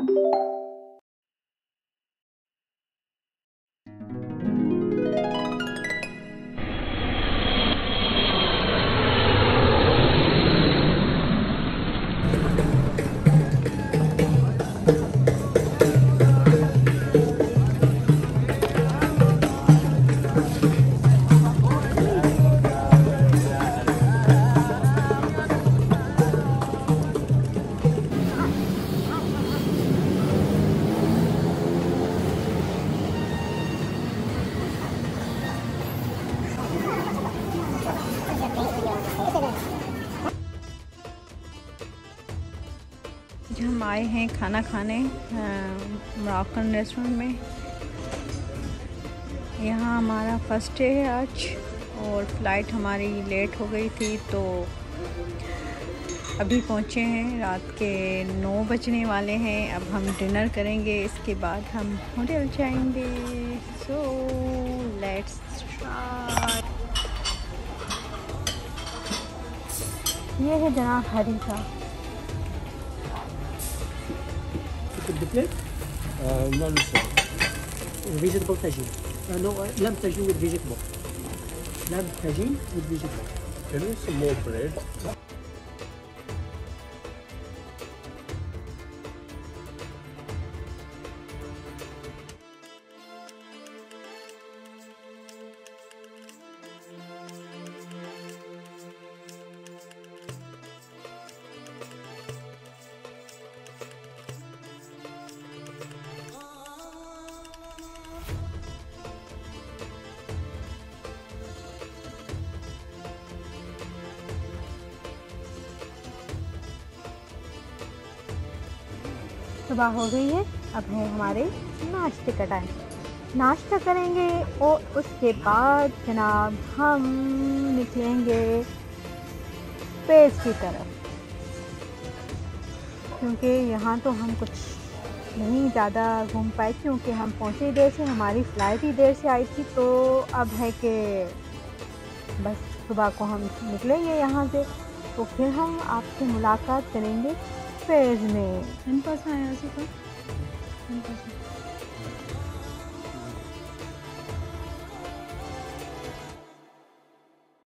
हम आए हैं खाना खाने मोरक्कन रेस्टोरेंट में। यहाँ हमारा फर्स्ट डे है आज और फ्लाइट हमारी लेट हो गई थी, तो अभी पहुँचे हैं। रात के 9 बजने वाले हैं। अब हम डिनर करेंगे, इसके बाद हम होटल जाएंगे। So let's start. ये है जनाब harees. The plate? No, vegetable tagine. No, lamb tagine with vegetable. Lamb tagine with vegetable. Can you some more bread? सुबह हो गई है, अब है हमारे नाश्ते का टाइम। नाश्ता करेंगे और उसके बाद जनाब हम निकलेंगे पेस की तरफ, क्योंकि यहाँ तो हम कुछ नहीं ज़्यादा घूम पाए, क्योंकि हम पहुँचे देर से, हमारी फ़्लाइट ही देर से आई थी। तो अब है कि बस सुबह को हम निकलेंगे यहाँ से, तो फिर हम आपसे मुलाकात करेंगे फेज़ में। 10% आया